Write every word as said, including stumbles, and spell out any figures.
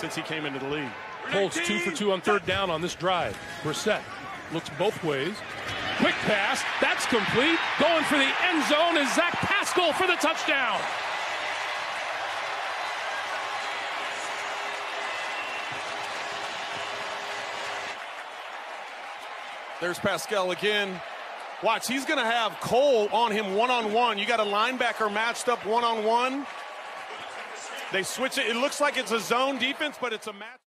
since he came into the league. Colts two for two on third down on this drive. Brissett looks both ways. Quick pass. That's complete. Going for the end zone is Zach Pascal for the touchdown. There's Pascal again. Watch, he's going to have Cole on him one-on-one. You got a linebacker matched up one-on-one. They switch it. It looks like it's a zone defense, but it's a match.